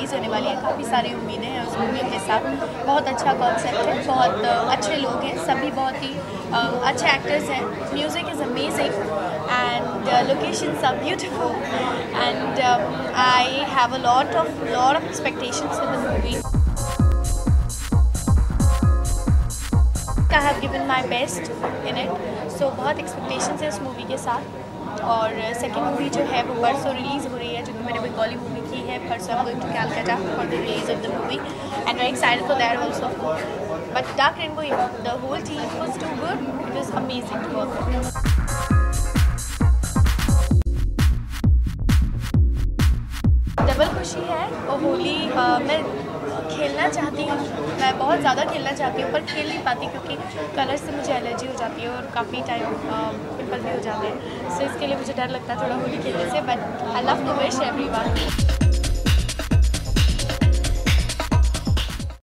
Release होने वाली है। काफ़ी सारी उम्मीदें हैं उस मूवी के साथ। बहुत अच्छा कॉन्सेप्ट है, बहुत अच्छे लोग हैं, सभी बहुत ही अच्छे एक्टर्स हैं। Music is amazing and locations are beautiful and I have a lot of expectations for the movie. I have given my best in it, so बहुत expectations है इस मूवी के साथ। और सेकेंड मूवी जो है वो परसों रिलीज़ हो रही है, जो कि मैंने बंगाली मूवी की है। परसों I'm going to Calcutta for the release of the movie and very excited for that also. But Dark Rainbow, the whole team was too good. It was amazing to work with. Double खुशी है और होली मैं खेलना चाहती हूँ, मैं बहुत ज़्यादा खेलना चाहती हूँ पर खेल नहीं पाती क्योंकि कलर से मुझे एलर्जी हो जाती है और काफ़ी टाइम पिंपल भी हो जाते हैं। सो इसके लिए मुझे डर लगता है थोड़ा होली खेलने से। But I love to wish everyone.